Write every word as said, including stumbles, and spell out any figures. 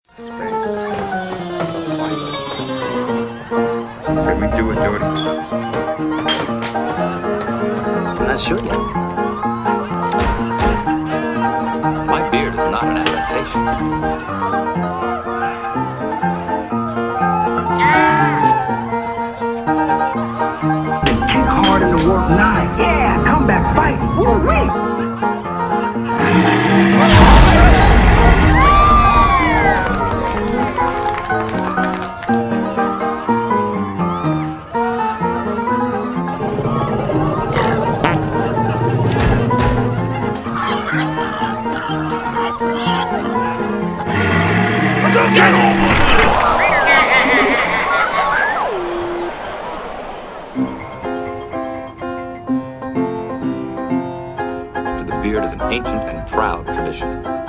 Space. Can we do it, Jordan? I'm not sure yet. My beard is not an affectation. Kick hard in the work nine. Yeah, come back, fight. Woo-wee. Get off! The beard is an ancient and proud tradition.